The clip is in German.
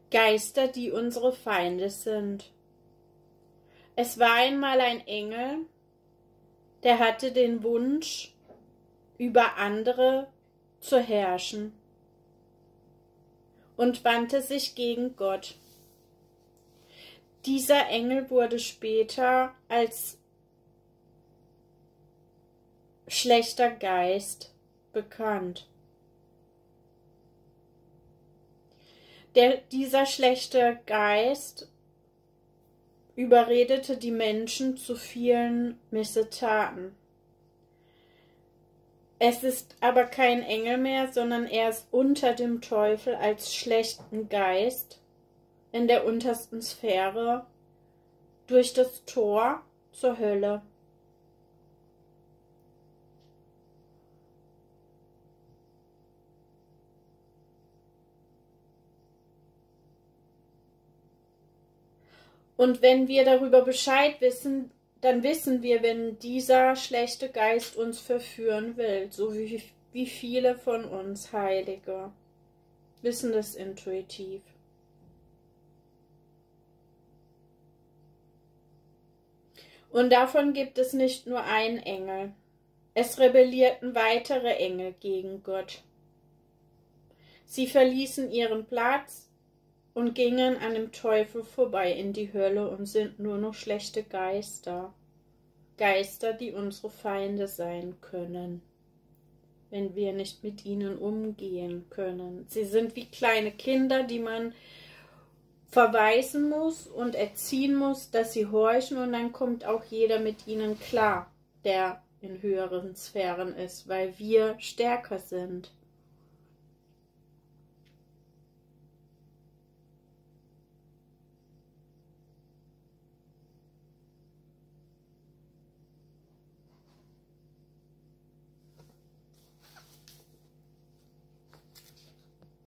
Geister, die unsere Feinde sind. Es war einmal ein Engel, der hatte den Wunsch, über andere zu herrschen und wandte sich gegen Gott. Dieser Engel wurde später als schlechter Geist bekannt. Dieser schlechte Geist überredete die Menschen zu vielen Missetaten. Es ist aber kein Engel mehr, sondern er ist unter dem Teufel als schlechten Geist in der untersten Sphäre durch das Tor zur Hölle. Und wenn wir darüber Bescheid wissen, dann wissen wir, wenn dieser schlechte Geist uns verführen will, so wie viele von uns Heilige wissen das intuitiv. Und davon gibt es nicht nur einen Engel. Es rebellierten weitere Engel gegen Gott. Sie verließen ihren Platz und gingen an dem Teufel vorbei in die Hölle und sind nur noch schlechte Geister. Geister, die unsere Feinde sein können, wenn wir nicht mit ihnen umgehen können. Sie sind wie kleine Kinder, die man verweisen muss und erziehen muss, dass sie horchen, und dann kommt auch jeder mit ihnen klar, der in höheren Sphären ist, weil wir stärker sind.